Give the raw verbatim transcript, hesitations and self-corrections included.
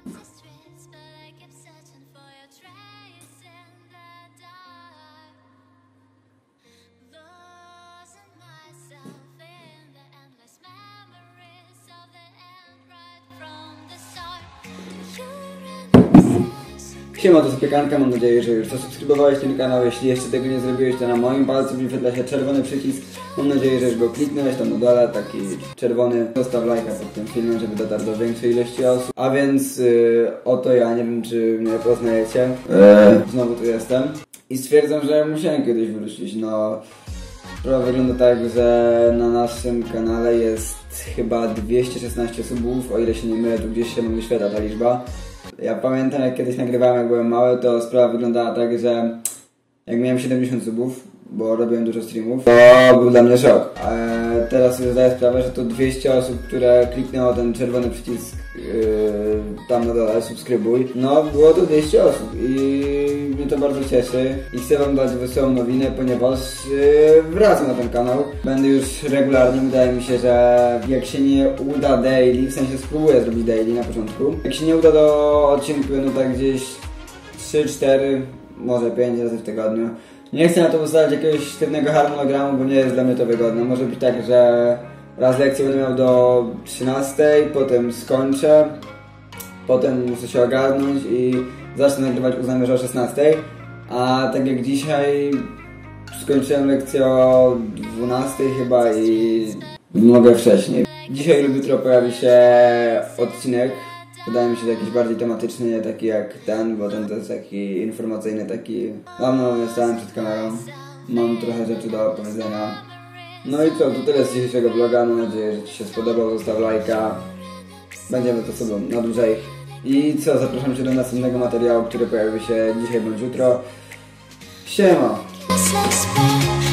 Siema, to Zapiekanka, mam nadzieję, że już zasubskrybowałeś ten kanał. Jeśli jeszcze tego nie zrobiłeś, to na moim palcu wyświetla się czerwony przycisk. Mam nadzieję, że już go kliknąłeś tam na dole, taki czerwony. Zostaw lajka pod tym filmem, żeby dotarł do większej ilości osób. A więc yy, oto ja, nie wiem czy mnie poznajecie. Eee. Znowu tu jestem. I stwierdzam, że musiałem kiedyś wrócić. No, sprawa wygląda tak, że na naszym kanale jest chyba dwieście szesnaście subów, o ile się nie mylę, tu gdzieś się nam wyświetla ta liczba. Ja pamiętam, jak kiedyś nagrywałem, jak byłem mały, to sprawa wyglądała tak, że jak miałem siedemdziesiąt subów, bo robiłem dużo streamów, to był dla mnie szok. Eee, teraz sobie zdaję sprawę, że to dwieście osób, które kliknęło ten czerwony przycisk yy, tam na dole, subskrybuj. No, było to dwieście osób i mnie to bardzo cieszy. I chcę wam dać wesołą nowinę, ponieważ yy, wracam na ten kanał. Będę już regularnie, wydaje mi się, że jak się nie uda daily, w sensie spróbuję zrobić daily na początku. Jak się nie uda do odcinku, no tak gdzieś trzy cztery, może pięć razy w tygodniu. Nie chcę na to ustalić jakiegoś sztywnego harmonogramu, bo nie jest dla mnie to wygodne. Może być tak, że raz lekcję będę miał do trzynastej, potem skończę, potem muszę się ogarnąć i zacznę nagrywać, uznajmy, że o szesnastej. A tak jak dzisiaj skończyłem lekcję o dwunastej chyba i mogę wcześniej. Dzisiaj lub jutro pojawi się odcinek. Wydaje mi się, że jakiś bardziej tematyczny, nie taki jak ten, bo ten to jest taki informacyjny, taki... Dawno nie stałem przed kamerą, mam trochę rzeczy do opowiedzenia. No i co, to tyle z dzisiejszego vloga, mam nadzieję, że Ci się spodobał, zostaw lajka. Będziemy to sobą na dłużej. I co, zapraszam Cię do następnego materiału, który pojawi się dzisiaj bądź jutro. Siema!